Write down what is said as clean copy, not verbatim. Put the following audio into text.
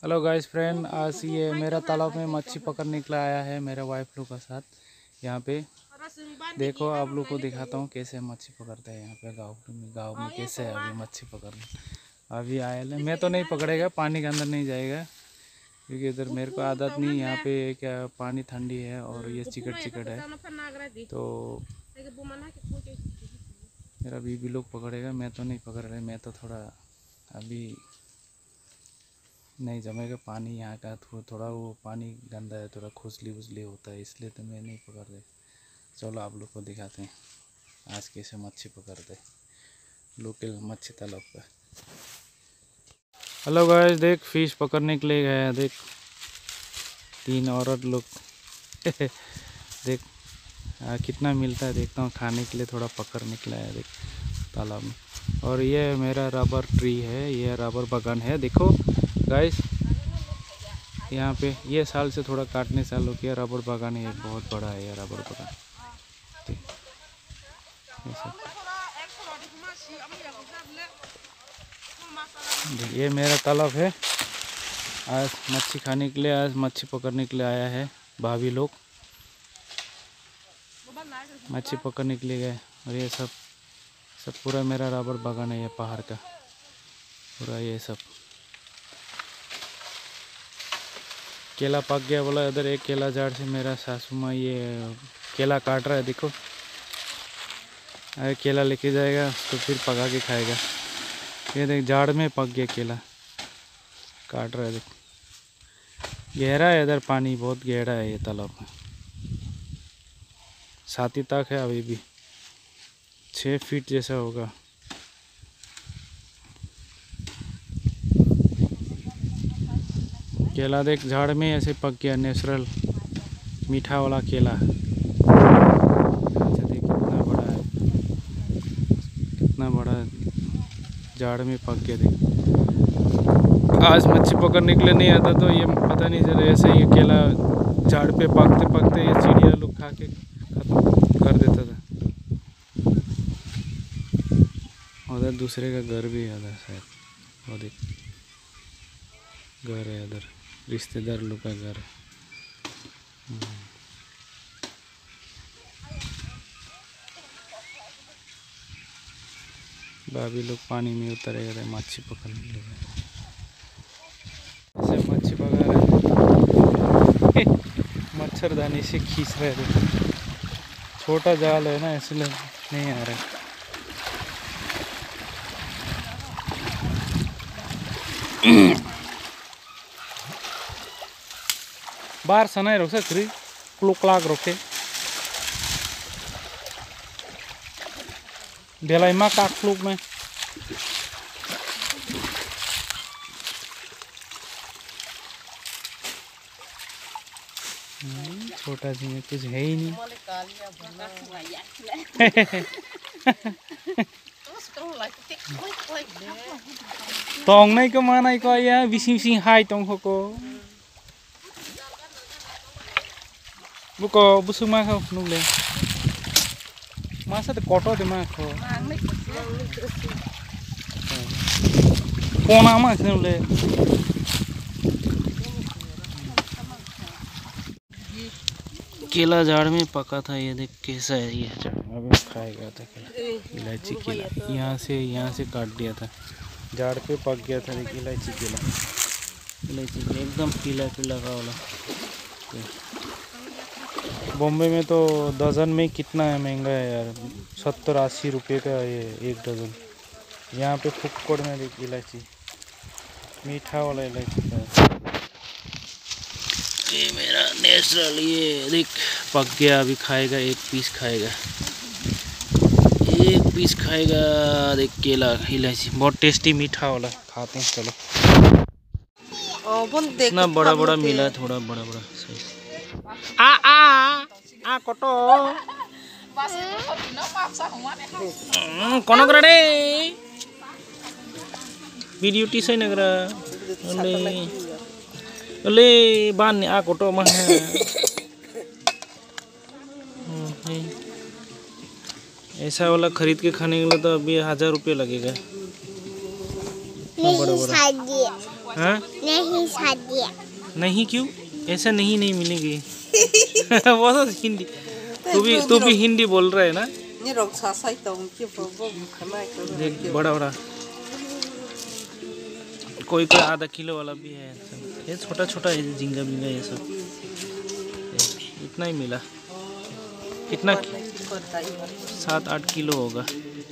Hello guys friend, आज ये मेरा तालाब में मच्छी पकड़ने के लिए आया है मेरे वाइफ लोग के साथ। यहाँ पे देखो, आप लोग को दिखाता हूँ कैसे मच्छी पकड़ते हैं यहाँ पे गाँव में कैसे है अभी मच्छी पकड़ने। अभी आया है, मैं तो नहीं पकड़ेगा, पानी के अंदर नहीं जाएगा क्योंकि इधर मेरे को आदत नहीं। यहाँ पे क्या पानी ठंडी है और ये चिकट चिकट है, तो मेरा बीबी लोग पकड़ेगा, मैं तो नहीं पकड़ रहे। मैं तो थोड़ा अभी नहीं जमेगा पानी यहाँ का, थोड़ा वो पानी गंदा है, थोड़ा खुजली उजली होता है, इसलिए तो मैं नहीं पकड़ रहे। चलो आप लोग को दिखाते हैं आज कैसे मच्छी पकड़ते हैं लोकल मच्छी तालाब पर। हेलो गाइस, देख फिश पकड़ने के लिए गए हैं। देख 3 औरत लोग देख कितना मिलता है देखता हूँ खाने के लिए, थोड़ा पकड़ निकला है देख तालाब में। और ये मेरा रबर ट्री है, ये रबर बागान है। देखो गाइस, यहाँ पे ये साल से थोड़ा काटने चालू किया। रबर बागान है, बहुत बड़ा है ये रबर बागान। ये मेरा तालाब है। आज मच्छी खाने के लिए, आज मच्छी पकड़ने के लिए आया है भाभी लोग, मच्छी पकड़ने के लिए गए। और ये सब पूरा मेरा रबर बागान है, ये पहाड़ का पूरा। ये सब केला पक गया बोला, इधर एक केला झाड़ से मेरा सासू माँ ये केला काट रहा है। देखो, अरे केला लेके जाएगा तो फिर पका के खाएगा। ये देख झाड़ में पक गया केला, काट रहा है। देख गहरा है इधर, पानी बहुत गहरा है ये तालाब में, छाती तक है, अभी भी 6 फीट जैसा होगा। केला देख झाड़ में ऐसे पक गया, नेचुरल मीठा वाला केला। देख कितना बड़ा है, कितना बड़ा झाड़ में पक गया। देख आज मच्छी पकड़ने के लिए नहीं आता तो ये पता नहीं चला, ऐसे ये केला झाड़ पे पकते पकते ये चिड़िया लोग खा के खत्म कर देता था। उधर दूसरे का घर भी है उधर शायद, वो देख घर है उधर, रिश्तेदार लोग का घर है। भाभी लोग पानी में उतरे गए मच्छी पकड़ने के लिए। ऐसे मच्छी पकड़ रहे थे मच्छरदानी से खींच रहे थे। छोटा जाल है ना, इसलिए नहीं आ रहा। बाहर सनाई रोक सकती क्लुक लाग रोके ढेलाई मा का क्लुक में छोटा जी में कुछ है ही नहीं। तोंग नहीं को माना को या बिसिंग हाई तोंग को बुको बुसु मा खाओ नुले masa koto de मा खो कोना मा नुले। केला झाड़ में पका था, ये देख कैसा है ये झाड़। अभी खाएगा था केला, इलायची केला यहाँ से काट दिया था, झाड़ पे पक गया था। देखिए इलायची केला, इलायची एकदम पीला पीला का वाला। बॉम्बे में तो डजन में कितना है, महंगा है यार, 70-80 रुपये का ये 1 डजन। यहाँ पे फुक्कोड़ में देख इलायची, मीठा वाला इलायची का। ये मेरा नेचुरल, ये देख पक गया, अभी खाएगा, 1 पीस खाएगा, 1 पीस खाएगा। देख केला इलायची बहुत टेस्टी मीठा वाला, खाते हैं। चलो इतना बड़ा बड़ा मिला, थोड़ा बड़ा बड़ा साइज। आ कोटो कोन करे वीडियो टी सही नगरा ले बान आ कोटो मा है। ऐसा वाला खरीद के खाने के लिए तो अभी 1000 रुपये लगेगा। बड़ा बड़ा हाँ? नहीं शादी नहीं क्यों? ऐसा नहीं नहीं मिलेगी। वो तो हिंदी, तू भी हिंदी बोल रहा है ना? देख बड़ा बड़ा, कोई कोई आधा किलो वाला भी है। ये छोटा छोटा है, झींगा बिंगा ये सब। इतना ही मिला। कितना? 7-8 किलो होगा।